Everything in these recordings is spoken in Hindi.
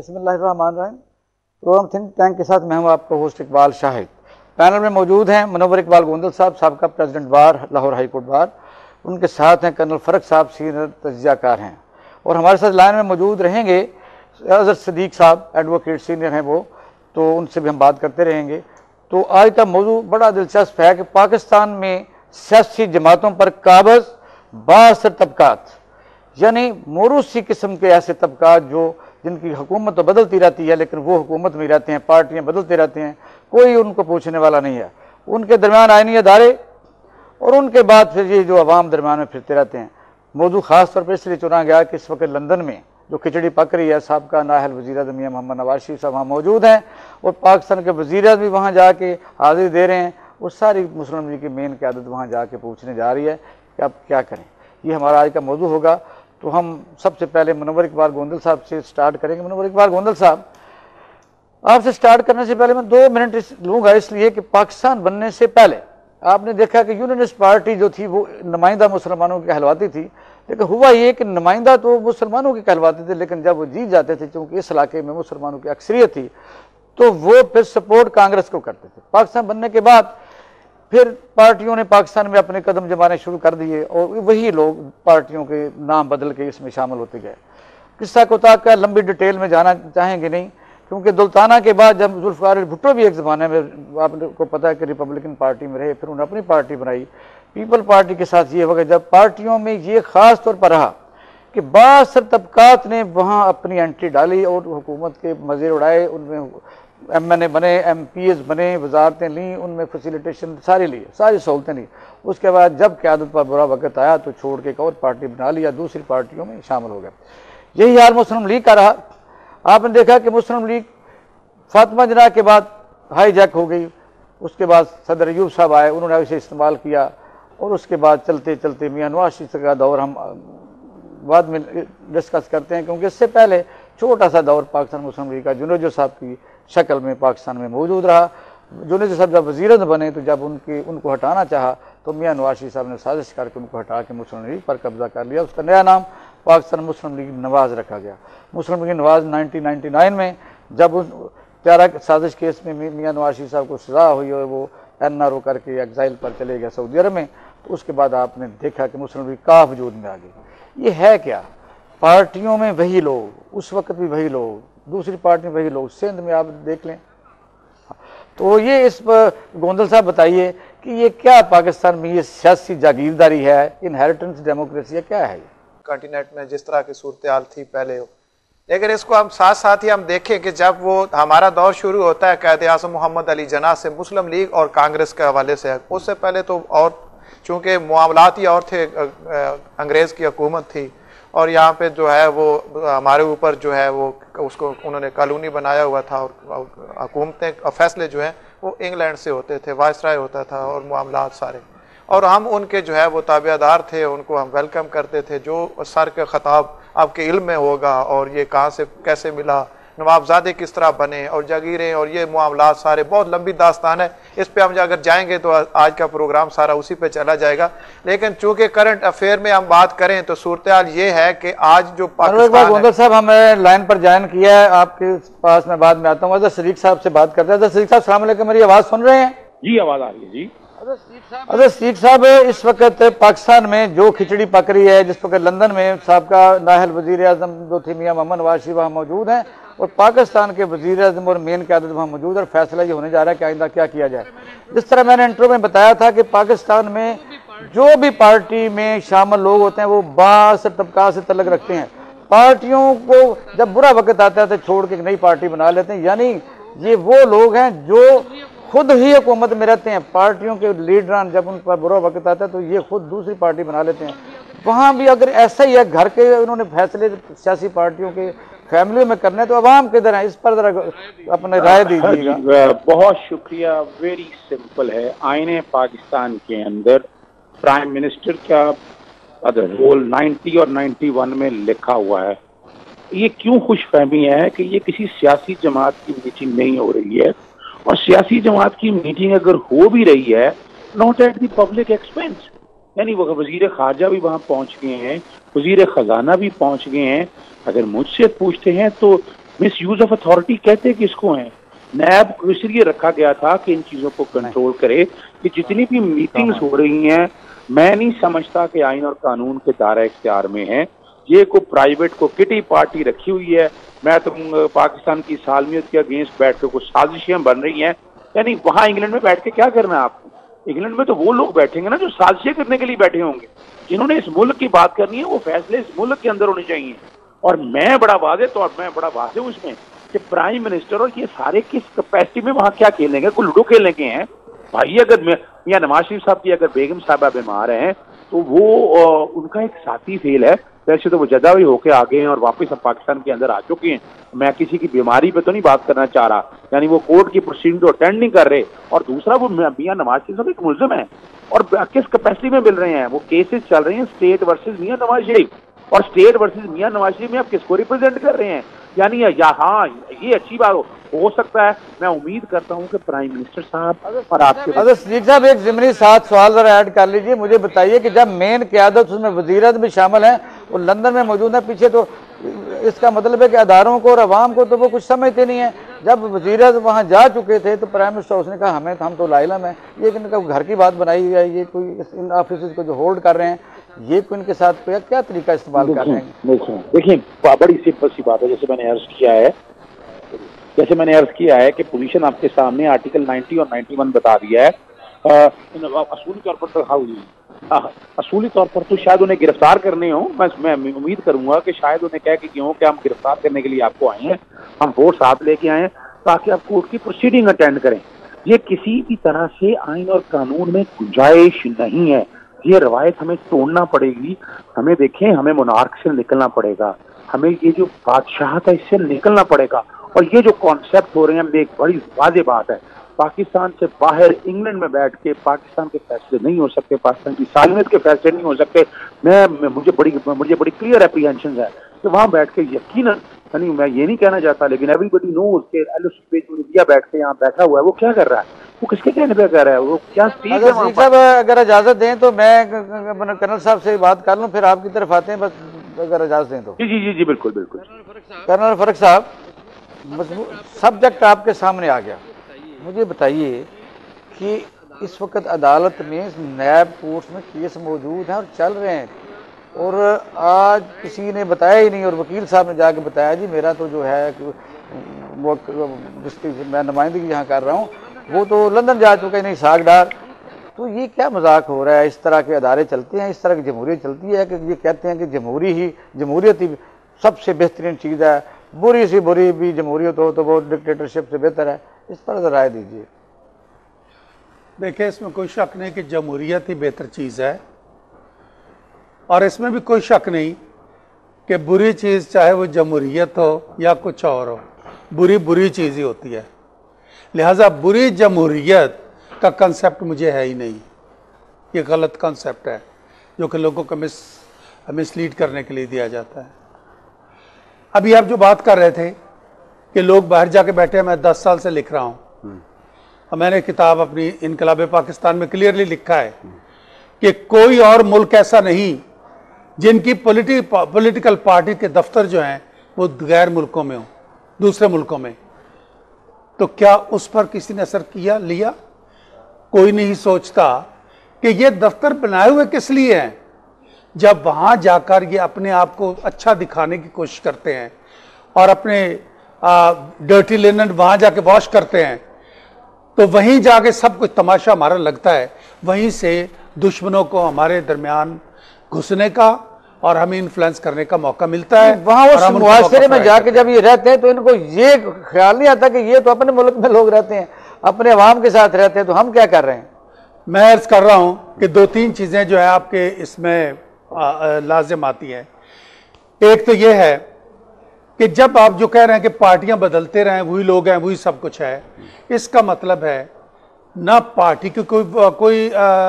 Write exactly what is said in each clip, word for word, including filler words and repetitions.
बिस्मिल्लाहिर्रहमानिर्रहीम। प्रोग्राम थिंक टैंक के साथ मैं हूँ आपका होस्ट इकबाल शाहिद। पैनल में मौजूद हैं मुनव्वर इकबाल गोंदल साहब, साबका president bar, Lahore high court bar. उनके साथ हैं कर्नल फ़रक साहब, सीनियर तज्ज़ियाकार हैं। और हमारे साथ लाइन में मौजूद रहेंगे अज़हर सदीक साहब, एडवोकेट सीनियर हैं वो, तो उनसे भी हम बात करते रहेंगे। तो आज का मौजू बड़ा दिलचस्प है कि पाकिस्तान में सियासी जमातों पर काबज़ बासर तबकात, यानी मोरूसी किस्म के ऐसे तबकात जो जिनकी हुकूमत तो बदलती रहती है लेकिन वो हुकूमत में रहते हैं, पार्टियां बदलते रहते हैं, कोई उनको पूछने वाला नहीं है। उनके दरमियान आइनी अदारे और उनके बाद फिर ये जो अवाम दरमियान में फिरते रहते हैं। मौजू ख़ास तौर पर इसलिए चुना गया कि इस वक्त लंदन में जो खिचड़ी पक रही है, साबका नाहल वज़ीर आज़म मियां मोहम्मद नवाज शरीफ साहब वहाँ मौजूद हैं और पाकिस्तान के वज़ीर आज़म भी वहाँ जाके हाजिरी दे रहे हैं और सारी मुस्लिम लीग की मेन क़यादत वहाँ जाके पूछने जा रही है कि अब क्या करें। ये हमारा आज का मौजू होगा। तो हम सबसे पहले मुनव्वर इकबाल गोंदल साहब से स्टार्ट करेंगे। मुनव्वर इकबाल गोंदल साहब, आपसे स्टार्ट करने से पहले मैं दो मिनट इस लूँगा, इसलिए कि पाकिस्तान बनने से पहले आपने देखा कि यूनियनिस्ट पार्टी जो थी वो नुमाइंदा मुसलमानों की कहलवाती थी, लेकिन हुआ ये कि नुमाइंदा तो मुसलमानों की कहलवाते थे, लेकिन जब वो जीत जाते थे, चूँकि इस इलाके में मुसलमानों की अक्सरियत थी, तो वो फिर सपोर्ट कांग्रेस को करते थे। पाकिस्तान बनने के बाद फिर पार्टियों ने पाकिस्तान में अपने कदम जमाने शुरू कर दिए और वही लोग पार्टियों के नाम बदल के इसमें शामिल होते गए। किस्सा कोताक का लंबी डिटेल में जाना चाहेंगे नहीं, क्योंकि दुल्ताना के बाद जब जुल्फ़िकार भुट्टो भी एक ज़माने में, आपको पता है कि रिपब्लिकन पार्टी में रहे, फिर उन्होंने अपनी पार्टी बनाई पीपल पार्टी के साथ। ये वक्त जब पार्टियों में ये ख़ास तौर पर रहा कि बासर तबकात ने वहाँ अपनी एंट्री डाली और हुकूमत के मज़े उड़ाए, उनमें एम एन ए बने, एम पी एस बने, वजारतें लीं, उनमें फैसिलिटेशन सारी ली, सारी सहूलतें ली। उसके बाद जब क़यादत पर बुरा वक्त आया तो छोड़ के एक और पार्टी बना लिया, दूसरी पार्टियों में शामिल हो गया। यही हाल मुस्लिम लीग का रहा। आपने देखा कि मुस्लिम लीग फातिमा जना के बाद हाई जैक हो गई, उसके बाद सदर अयूब साहब आए, उन्होंने इसे इस्तेमाल किया और उसके बाद चलते चलते मियां नवाज शरीफ का दौर हम बाद में डिस्कस करते हैं, क्योंकि इससे पहले छोटा सा दौर पाकिस्तान मुस्लिम लीग का जुनेजो साहब की शक्ल में पाकिस्तान में मौजूद रहा। जुनेजो साहब जब वज़ीर बने तो जब उनकी उनको हटाना चाहा तो मियां नवाज शरीफ साहब ने साजिश करके उनको हटा के मुस्लिम लीग पर कब्जा कर लिया। उसका नया नाम पाकिस्तान मुस्लिम लीग नवाज रखा गया। Muslim League Nawaz nineteen ninety nine में जब उन प्यारा साजिश केस में मियां नवाज शरीफ साहब को सजा हुई और वो एन आर ओ करके एग्जाइल पर चले गए सऊदी अरब में, तो उसके बाद आपने देखा कि मुस्लिम लीग का वजूद में आ गई। ये है क्या, पार्टियों में वही लोग, उस वक्त भी वही लोग, दूसरी पार्टी में वही लोग, सिंध में आप देख लें। तो ये इस पर गोंदल साहब बताइए कि ये क्या पाकिस्तान में ये सियासी जागीरदारी है, इनहेरिटेंस डेमोक्रेसी है, क्या है ये? कॉन्टिनेंट में जिस तरह की सूरत हाल थी पहले, लेकिन इसको हम साथ साथ ही हम देखें कि जब वो हमारा दौर शुरू होता है कायदे आज़म मोहम्मद अली जना से, मुस्लिम लीग और कांग्रेस के हवाले से, उससे पहले तो और चूँकि मामलात ही और थे, अंग्रेज़ की हुकूमत थी और यहाँ पे जो है वो हमारे ऊपर जो है वो उसको उन्होंने कॉलोनी बनाया हुआ था और हुकूमतें और फैसले जो हैं वो इंग्लैंड से होते थे, वायसराय होता था और मामलात सारे, और हम उनके जो है वो ताबेदार थे, उनको हम वेलकम करते थे। जो सर के खिताब आपके इल्म में होगा और ये कहाँ से कैसे मिला, नवाबजादे किस तरह बने और जागीरें और ये मामलात सारे, बहुत लंबी दास्तान है। इस पे हम अगर जाएंगे तो आज का प्रोग्राम सारा उसी पे चला जाएगा। लेकिन चूंकि करंट अफेयर में हम बात करें तो सूरत हाल ये है कि आज जो पाकिस्तान गोंदल साहब हमें लाइन पर ज्वाइन किया है, आपके पास मैं बाद में आता हूँ। अज़हर सदीक साहब से बात करते हैं। अज़हर सदीक साहब अस्सलाम वालेकुम, मेरी आवाज़ सुन रहे हैं? जी आवाज़ आ रही है जी। अज़हर सदीक साहब, इस वक्त पाकिस्तान में जो खिचड़ी पक रही है, जिस वक्त लंदन में साबका नाहल वज़ीर आज़म जो थे मियां मोहम्मद नवाज शरीफ वहाँ मौजूद हैं और पाकिस्तान के वज़ीर आज़म और मेन क़यादत वहाँ मौजूद है और फैसला ये होने जा रहा है कि आइंदा क्या किया जाए। जिस तरह मैंने इंट्रो में बताया था कि पाकिस्तान में जो भी पार्टी में शामिल लोग होते हैं वो बासर तबका से तल्लुक़ रखते हैं। पार्टियों को जब बुरा वक्त आता है तो छोड़ के एक नई पार्टी बना लेते हैं, यानी ये वो लोग हैं जो खुद ही हुकूमत में रहते हैं। पार्टियों के लीडरान जब उन पर बुरा वक्त आता है तो ये खुद दूसरी पार्टी बना लेते हैं। वहाँ भी अगर ऐसा ही है, घर के उन्होंने फैसले सियासी पार्टियों के फैमिली में करने, तो अवाम किधर है, इस पर जरा अपने राय दीजिएगा। बहुत शुक्रिया। वेरी सिंपल है, आईने पाकिस्तान के अंदर प्राइम मिनिस्टर का रोल नाइन्टी और नाइन्टी वन में लिखा हुआ है। ये क्यों खुशफहमी है कि ये किसी सियासी जमात की मीटिंग नहीं हो रही है, और सियासी जमात की मीटिंग अगर हो भी रही है not at the public expense, यानी वो वजीर खारजा भी वहाँ पहुँच गए हैं, वजीर खजाना भी पहुँच गए हैं। अगर मुझसे पूछते हैं तो मिस यूज ऑफ अथॉरिटी कहते किसको हैं? नैब को इसलिए रखा गया था कि इन चीजों को कंट्रोल करे कि जितनी भी मीटिंग्स हो रही हैं, मैं नहीं समझता कि आइन और कानून के दायरा इख्तियार में है। ये को प्राइवेट को किटी पार्टी रखी हुई है, मैं तो पाकिस्तान की सालमियत के अगेंस्ट बैठ के कुछ साजिशें बन रही हैं। यानी वहां इंग्लैंड में बैठ के क्या करना है आपको? इंग्लैंड में तो वो लोग बैठेंगे ना जो साजिशें करने के लिए बैठे होंगे। जिन्होंने इस मुल्क की बात करनी है वो फैसले इस मुल्क के अंदर होने चाहिए। और मैं बड़ा वादे तो मैं बड़ा वादे हूं इसमें कि प्राइम मिनिस्टर और ये सारे किस कैपेसिटी में वहां क्या खेलेंगे? कोई लूडो खेलने के हैं भाई? अगर मियां नवाज शरीफ साहब की अगर बेगम साहबा बीमार हैं तो वो आ, उनका एक साथी फेल है। वैसे तो वो जदा भी होके आ गए हैं और वापस अब पाकिस्तान के अंदर आ चुके हैं। मैं किसी की बीमारी पे तो नहीं बात करना चाह रहा, यानी वो कोर्ट की प्रोसीडिंग तो अटेंड नहीं कर रहे। और दूसरा वो मियां नवाज शरीफ साहब एक मुल्जिम है और किस कैपेसिटी में मिल रहे हैं? वो केसेस चल रहे हैं स्टेट वर्सेज मियां नवाज शरीफ, और स्टेट वर्सेज मियां नवाज शरीफ में आप किसको रिप्रेजेंट कर रहे हैं? यानी या हाँ ये अच्छी बात हो, हो सकता है। मैं उम्मीद करता हूं कि प्राइम मिनिस्टर साहब और आपके अगर सदीक साहब एक जिमनी साथ सवाल जरा ऐड कर लीजिए। मुझे बताइए कि जब मेन क़यादत उसमें वज़ीर भी शामिल हैं और लंदन में मौजूद है पीछे, तो इसका मतलब है कि अदारों को और अवाम को तो वो कुछ समझते नहीं है। जब वज़ीर वहाँ जा चुके थे तो प्राइम मिनिस्टर उसने कहा हमें हम तो लाइलम है, ये इनका घर की बात बनाई हुई है, ये कोई इन ऑफिस को जो होल्ड कर रहे हैं, ये कोई इनके साथ कोई क्या तरीका इस्तेमाल कर रहे हैं? देखिए बड़ी सिंपल सी बात है, जैसे मैंने अर्ज किया है जैसे मैंने अर्ज किया है कि पोजीशन आपके सामने आर्टिकल नब्बे और इक्यानवे बता दिया है। असूली तौर पर तो हाँ असूली तौर पर तो शायद उन्हें गिरफ्तार करने हो। मैं मैं उम्मीद करूंगा कि शायद उन्हें कह के क्यों कि हम गिरफ्तार करने के लिए आपको आए हैं, हम वोट साथ लेके आए हैं ताकि आप कोर्ट की प्रोसीडिंग अटेंड करें। ये किसी भी तरह से आइन और कानून में गुंजाइश नहीं है। ये रवायत हमें तोड़ना पड़ेगी। हमें देखें, हमें मोनार्क से निकलना पड़ेगा, हमें ये जो बादशाह था इससे निकलना पड़ेगा। और ये जो कॉन्सेप्ट हो रहे हैं, एक बड़ी वाज़ेह बात है, पाकिस्तान से बाहर इंग्लैंड में बैठ के पाकिस्तान के फैसले नहीं हो सकते, पाकिस्तान की सालमियत के फैसले नहीं हो सकते। मैं, मैं मुझे बड़ी मुझे बड़ी क्लियर एप्रीहेंशन है कि वहां बैठ के यकीनन, यानी मैं ये नहीं कहना चाहता लेकिन एवरीबडी नोज के इंडिया बैठ के यहाँ बैठा हुआ है, वो क्या कर रहा है, वो किसके कहने पे कर रहा है, वो क्या स्पीच है वहाँ पर? अगर इजाजत दें तो मैं कर्नल साहब से बात कर लूँ, फिर आपकी तरफ आते हैं, बस अगर इजाजत दें तो। जी जी जी जी बिल्कुल बिल्कुल। कर्नल फरक साहब, सब्जेक्ट आपके सामने आ गया, मुझे बताइए कि इस वक्त अदालत में नैब कोर्ट में केस मौजूद हैं और चल रहे हैं, और आज किसी ने बताया ही नहीं, और वकील साहब ने जाके बताया जी मेरा तो जो है वो जिसकी मैं नुमाइंदगी यहाँ कर रहा हूँ वो तो लंदन जा चुके हैं, नहीं सागडार। तो ये क्या मजाक हो रहा है? इस तरह के अदारे चलते हैं, इस तरह की जमहूरियत चलती है कि ये कहते हैं कि जमहूरी ही जमहूरियत ही सबसे बेहतरीन चीज़ है, बुरी सी बुरी भी जमहूरियत हो तो वो डिक्टेटरशिप से बेहतर है। इस पर राय दीजिए। देखिए, इसमें कोई शक नहीं कि जमहूरियत ही बेहतर चीज़ है, और इसमें भी कोई शक नहीं कि बुरी चीज़ चाहे वो जमहूरियत हो या कुछ और हो, बुरी बुरी चीज़ ही होती है। लिहाजा बुरी जमहूरियत का कंसेप्ट मुझे है ही नहीं, ये गलत कंसेप्ट है जो कि लोगों को मिस मिसलीड करने के लिए दिया जाता है। अभी आप जो बात कर रहे थे कि लोग बाहर जाके बैठे हैं, मैं दस साल से लिख रहा हूँ और मैंने किताब अपनी इनकलाब पाकिस्तान में क्लियरली लिखा है कि कोई और मुल्क ऐसा नहीं जिनकी पॉलिटी पॉलिटिकल पार्टी के दफ्तर जो हैं वो गैर मुल्कों में हो, दूसरे मुल्कों में। तो क्या उस पर किसी ने असर किया लिया? कोई नहीं सोचता कि ये दफ्तर बनाए हुए किस लिए हैं। जब वहां जाकर ये अपने आप को अच्छा दिखाने की कोशिश करते हैं और अपने डर्टी लिनन वहां जाके वॉश करते हैं, तो वहीं जाके सब कुछ तमाशा हमारा लगता है। वहीं से दुश्मनों को हमारे दरमियान घुसने का और हमें इन्फ्लुएंस करने का मौका मिलता है। वहां उस मुआशरे में जाके जब ये रहते हैं तो इनको ये ख्याल नहीं आता कि ये तो अपने मुल्क में लोग रहते हैं, अपने अवाम के साथ रहते हैं, तो हम क्या कर रहे हैं? मैं अर्ज कर रहा हूं कि दो तीन चीजें जो है आपके इसमें लाजिम आती हैं। एक तो ये है कि जब आप जो कह रहे हैं कि पार्टियां बदलते रहें, वही लोग हैं, वही सब कुछ है, इसका मतलब है ना पार्टी की कोई कोई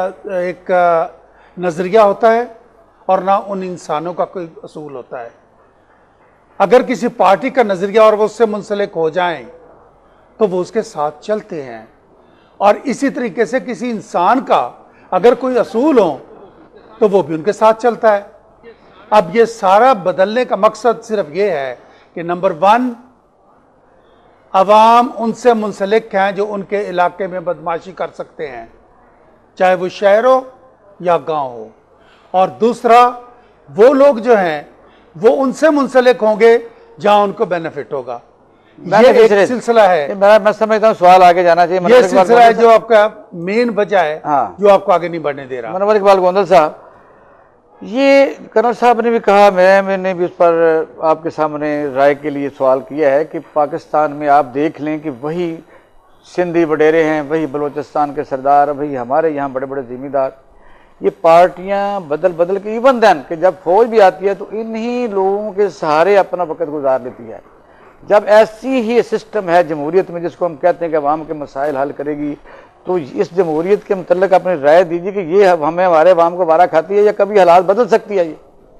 एक नजरिया होता है और ना उन इंसानों का कोई असूल होता है। अगर किसी पार्टी का नजरिया और वो उससे मुंसलिक हो जाएं तो वो उसके साथ चलते हैं, और इसी तरीके से किसी इंसान का अगर कोई असूल हो तो वो भी उनके साथ चलता है। अब ये सारा बदलने का मकसद सिर्फ ये है कि नंबर वन, अवाम उनसे मुंसलिक हैं जो उनके इलाके में बदमाशी कर सकते हैं, चाहे वो शहर हो या गांव हो। और दूसरा, वो लोग जो हैं वो उनसे मुंसलिक होंगे जहां उनको बेनिफिट होगा। ये एक सिलसिला है। मैं मैं समझता हूँ सवाल आगे जाना चाहिए। ये सिलसिला है जो आपका मेन वजह है, हाँ, जो आपको आगे नहीं बढ़ने दे रहा। मनोवर इकबाल गोंदल साहब, ये कर्नल साहब ने भी कहा, मैं मैंने भी उस पर आपके सामने राय के लिए सवाल किया है कि पाकिस्तान में आप देख लें कि वही सिंधी वडेरे हैं, वही बलूचिस्तान के सरदार, वही हमारे यहाँ बड़े बड़े जिम्मेदार, ये पार्टियां बदल बदल के इवन देन कि जब फौज भी आती है तो इन्हीं लोगों के सहारे अपना वक्त गुजार लेती है। जब ऐसी ही सिस्टम है जमहूरियत में, जिसको हम कहते हैं कि अवाम के मसाइल हल करेगी, तो इस जमहूरियत के मतलब अपनी राय दीजिए कि ये हमें हमारे अवाम को वारा खाती है या कभी हालात बदल सकती है। ये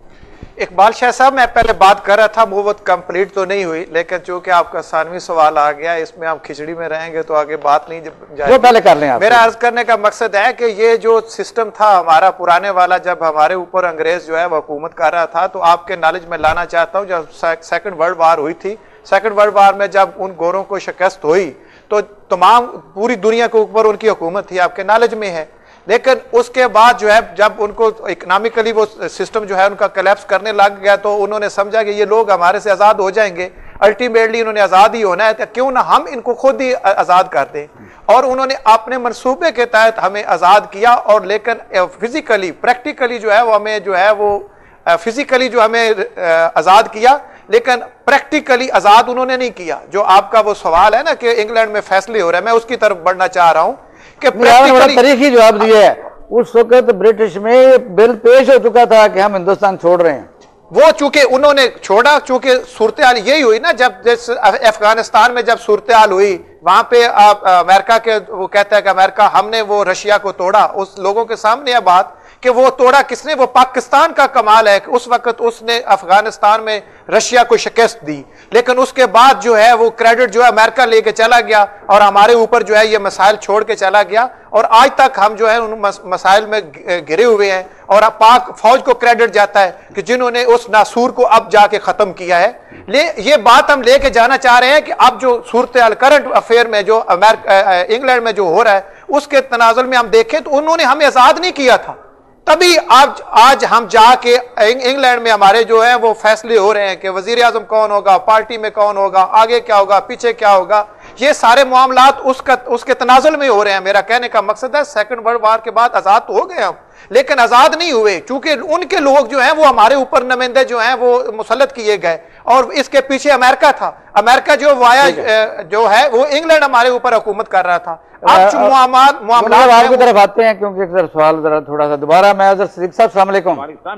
इकबाल शाह साहब, मैं पहले बात कर रहा था वो बात कंप्लीट तो नहीं हुई, लेकिन चूंकि आपका सानवी सवाल आ गया, इसमें आप खिचड़ी में रहेंगे तो आगे बात नहीं जाएगी। वो पहले कर लें आप। मेरा अर्ज करने का मकसद है कि ये जो सिस्टम था हमारा पुराने वाला, जब हमारे ऊपर अंग्रेज जो है वो हुकूमत कर रहा था, तो आपके नॉलेज में लाना चाहता हूँ, जब सेकंड वर्ल्ड वार हुई थी, सेकंड वर्ल्ड वार में जब उन गोरों को शिकस्त हुई तो तमाम पूरी दुनिया के ऊपर उनकी हुकूमत थी, आपके नॉलेज में है। लेकिन उसके बाद जो है जब उनको इकोनॉमिकली वो सिस्टम जो है उनका कोलैप्स करने लग गया, तो उन्होंने समझा कि ये लोग हमारे से आज़ाद हो जाएंगे, अल्टीमेटली इन्होंने आज़ाद ही होना है, तो क्यों ना हम इनको खुद ही आज़ाद कर दें। और उन्होंने अपने मनसूबे के तहत हमें आज़ाद किया, और लेकिन फिजिकली प्रैक्टिकली जो है वो हमें जो है वो फिजिकली जो हमें आज़ाद किया, लेकिन प्रैक्टिकली आज़ाद उन्होंने नहीं किया। जो आपका वो सवाल है ना कि इंग्लैंड में फैसले हो रहे हैं, मैं उसकी तरफ बढ़ना चाह रहा हूं कि प्रैक्टिकली तरीके जवाब दिया है। उस वक्त ब्रिटिश में बिल पेश हो चुका था कि हम हिंदुस्तान छोड़ रहे हैं, वो चूंकि उन्होंने छोड़ा, चूंकि सूरत हाल यही हुई ना, जब जैसे अफगानिस्तान में जब सूरत हाल हुई, वहां पे अमेरिका के वो कहता है कि अमेरिका हमने वो रशिया को तोड़ा, उस लोगों के सामने यह बात कि वो तोड़ा किसने, वो पाकिस्तान का कमाल है कि उस वक्त उसने अफगानिस्तान में रशिया को शिकस्त दी, लेकिन उसके बाद जो है वो क्रेडिट जो है अमेरिका लेके चला गया और हमारे ऊपर जो है ये मसाइल छोड़ के चला गया, और आज तक हम जो है उन मसाइल में घिरे हुए हैं। और पाक फौज को क्रेडिट जाता है कि जिन्होंने उस नासूर को अब जाके खत्म किया है। ले ये बात हम लेके जाना चाह रहे हैं कि अब जो सूरत हाल करंट अफेयर में जो अमेरिका इंग्लैंड में जो हो रहा है, उसके तनाजुल में हम देखें तो उन्होंने हमें आजाद नहीं किया था, तभी आज आज हम जाके इंग्लैंड में हमारे जो है वो फैसले हो रहे हैं कि वजीर आजम कौन होगा, पार्टी में कौन होगा, आगे क्या होगा, पीछे क्या होगा, ये सारे मामलात उसका उसके तनाजुल में हो रहे हैं। मेरा कहने का मकसद है सेकंड वर्ल्ड वार के बाद आजाद तो हो गए हम, लेकिन आजाद नहीं हुए, क्योंकि उनके लोग जो हैं वो हमारे ऊपर नुमाइंदे जो हैं वो मुसल्लत किए गए, और इसके पीछे अमेरिका था। अमेरिका जो वाया जो है वो इंग्लैंड हमारे ऊपर हुकूमत कर रहा था। अब जो मामला आपकी तरफ आते हैं, क्योंकि एक तरफ सवाल जरा थोड़ा सा दोबारा, मैं अजहर सिद्दीक साहब अस्सलाम वालेकुम।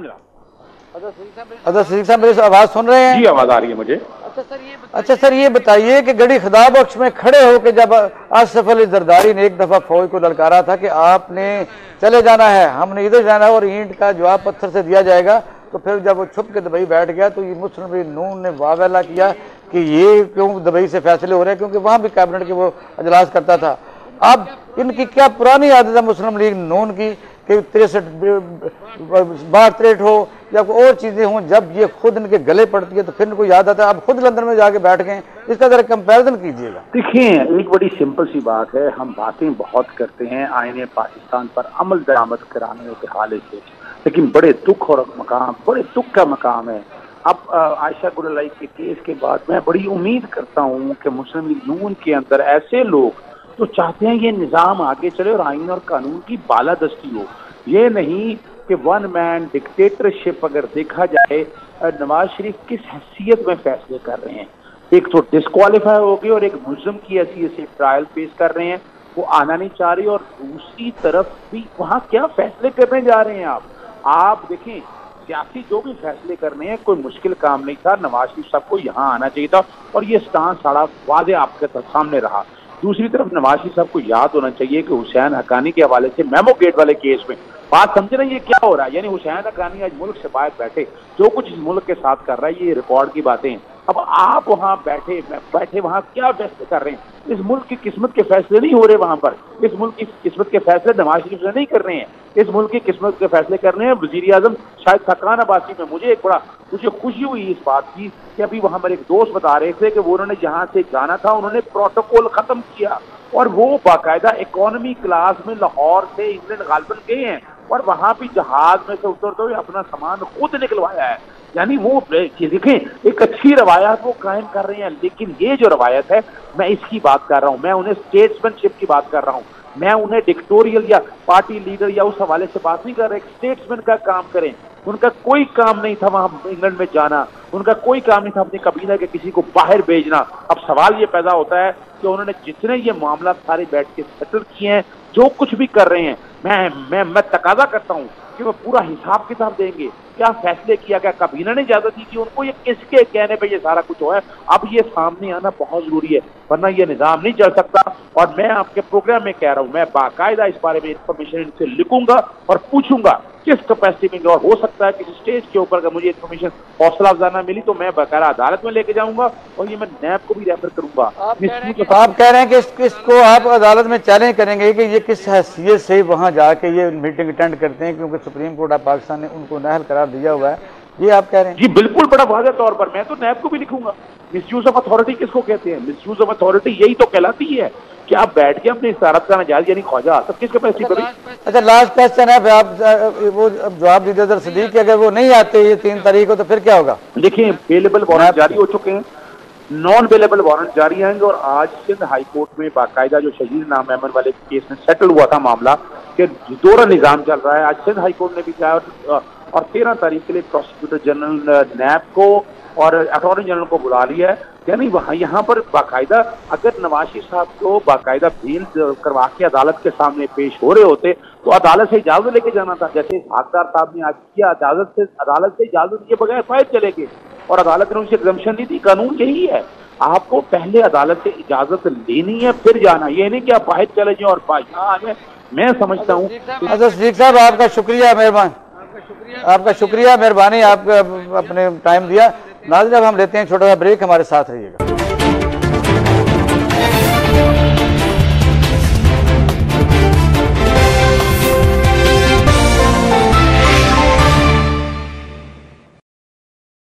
अजहर सिद्दीक साहब मेरी आवाज सुन रहे हैं? जी आवाज आ रही है मुझे। अच्छा सर, ये बताइए कि गड़ी खुदा बख्श में खड़े होकर जब आसिफ अली जरदारी ने एक दफा फौज को ललकारा था कि आपने चले जाना है, हमने इधर जाना है और ईंट का जवाब पत्थर से दिया जाएगा, तो फिर जब वो छुप के दुबई बैठ गया तो ये मुस्लिम लीग नून ने वावेला किया कि ये क्यों दुबई से फैसले हो रहे हैं, क्योंकि वहां भी कैबिनेट के वो अजलास करता था। अब इनकी क्या पुरानी आदत है मुस्लिम लीग नून की कि तिरसठ बार त्रेट हो या कोई और चीजें हों, जब ये खुद इनके गले पड़ती है तो फिर इनको याद आता है अब खुद लंदन में जाके बैठ गए। इसका जरा कंपैरिजन कीजिएगा। देखिए, एक बड़ी सिंपल सी बात है, हम बातें बहुत करते हैं आईने पाकिस्तान पर अमल दरामद कराने के हवाले से, लेकिन बड़े दुख और मकाम बड़े दुख का मकाम है। अब आयशा गुललाई के केस के बाद मैं बड़ी उम्मीद करता हूँ कि मुस्लिम लीग नून के अंदर ऐसे लोग तो चाहते हैं ये निज़ाम आगे चले और आइन और कानून की बालादस्ती हो, ये नहीं कि वन मैन डिक्टेटरशिप। अगर देखा जाए नवाज शरीफ किस हैसियत में फैसले कर रहे हैं, एक तो डिस्क्वालीफाई हो गए और एक मुल्ज़िम की हैसियत से ट्रायल पेश कर रहे हैं, वो आना नहीं चाह रही, और दूसरी तरफ भी वहाँ क्या फैसले करने जा रहे हैं आप आप देखें, सियासी जो भी फैसले करने हैं कोई मुश्किल काम नहीं था। नवाज शरीफ साहब को यहाँ आना चाहिए था और ये स्टांस सारा वादे आपके सामने रहा। दूसरी तरफ नवाज शरीफ साहब को याद होना चाहिए कि हुसैन हक्कानी के हवाले से मेमो गेट वाले केस में बात समझे ना, ये क्या हो रहा है, यानी हुसैन हक्कानी आज मुल्क से बाहर बैठे, जो कुछ इस मुल्क के साथ कर रहा है ये रिकॉर्ड की बातें हैं। अब आप वहां बैठे बैठे वहां क्या फैसले कर रहे हैं, इस मुल्क की किस्मत के फैसले नहीं हो रहे वहां पर। इस मुल्क की किस्मत के फैसले नवाज शरीफ से नहीं कर रहे हैं, इस मुल्क की किस्मत के फैसले करने हैं वजीर आजम शायद थकान अबासी में। मुझे एक बड़ा मुझे खुशी हुई इस बात की कि अभी वहां पर एक दोस्त बता रहे थे कि वो उन्होंने जहां से जाना था उन्होंने प्रोटोकॉल खत्म किया और वो बाकायदा इकोनॉमी क्लास में लाहौर से इंग्लैंड गालबन गए हैं और वहां भी जहाज में से उतरते हुए अपना सामान खुद निकलवाया है। यानी वो देखें एक अच्छी रवायत वो कायम कर रहे हैं। लेकिन ये जो रवायत है मैं इसकी बात कर रहा हूं, मैं उन्हें स्टेट्समैनशिप की बात कर रहा हूं, मैं उन्हें डिक्टोरियल या पार्टी लीडर या उस हवाले से बात नहीं कर रहा। एक स्टेट्समैन का काम करें। उनका कोई काम नहीं था वहां इंग्लैंड में जाना, उनका कोई काम नहीं था अपनी कबीना के किसी को बाहर भेजना। अब सवाल ये पैदा होता है कि उन्होंने जितने ये मामला सारे बैठ के सेटल किए हैं, जो कुछ भी कर रहे हैं, मैं मैं मैं तकाजा करता हूं कि वो पूरा हिसाब किताब देंगे। क्या फैसले किया गया, कबीना ने इजाजत दी थी उनको, ये किसके कहने पे ये सारा कुछ हुआ है, अब ये सामने आना बहुत जरूरी है, वरना ये निजाम नहीं चल सकता। और मैं आपके प्रोग्राम में कह रहा हूं, मैं बाकायदा इस बारे में इंफॉर्मेशन इनसे लिखूंगा और पूछूंगा किस कैपेसिटी में, और हो सकता है किसी स्टेज के ऊपर अगर मुझे इन्फॉर्मेशन हौसला अफजाना मिली तो मैं बाकायदा अदालत में लेके जाऊंगा और ये मैं नैब को भी रेफर करूंगा। आप कह रहे हैं कि इस, इसको आप अदालत में चैलेंज करेंगे कि ये किस हैसियत से वहां जाके ये मीटिंग अटेंड करते हैं, क्योंकि सुप्रीम कोर्ट ऑफ पाकिस्तान ने उनको नाअहल करार दिया हुआ है, ये आप कह रहे हैं? जी बिल्कुल, बड़ा वाज़ेह तौर पर मैं तो नैब को भी लिखूंगा। मिसयूज ऑफ अथॉरिटी किसको कहते हैं? मिसयूज ऑफ अथॉरिटी यही तो कहलाती है कि आप बैठ के अपनी इशारत का नजायज यानी ख्वाजा तब किस कैपेसिटी पर। अच्छा लास्ट क्वेश्चन है, आप वो जवाब दीजिए सर सदीक कि अगर वो नहीं आते ये तीन तारीख को तो फिर क्या होगा? देखिए बेलेबल वारंट जारी हो चुके हैं, नॉन बेलेबल वारंट जारी आएंगे और आज सिंध हाई कोर्ट में बाकायदा जो शहीद नाम अहमद वाले केस में सेटल हुआ था मामला कि दोहरा निजाम चल रहा है, आज सिंध हाई कोर्ट ने भी कहा और, और तेरह तारीख के लिए प्रोसिक्यूटर जनरल नैब को और अटॉर्नी जनरल को बुला लिया है। यानी वहाँ यहाँ पर बाकायदा अगर नवाज शरीफ साहब को बाकायदा बेल करवा के अदालत के सामने पेश हो रहे होते तो अदालत से इजाजत लेके जाना था, जैसे सागदार साहब ने आज किया, अदालत से अदालत से इजाजत दिए बगैर फायद चले गए और अदालत ने उनसे एग्जम्पशन दी थी। कानून यही है, आपको पहले अदालत से इजाजत लेनी है फिर जाना, ये नहीं कि आप बाहर चले जाए और यहाँ आ जाए। मैं समझता हूँ। अच्छा सदीक साहब आपका शुक्रिया, मेहरबान आपका शुक्रिया मेहरबानी, आप अपने टाइम दिया। नाज़रीन अब हम लेते हैं छोटा सा ब्रेक, हमारे साथ रहिएगा।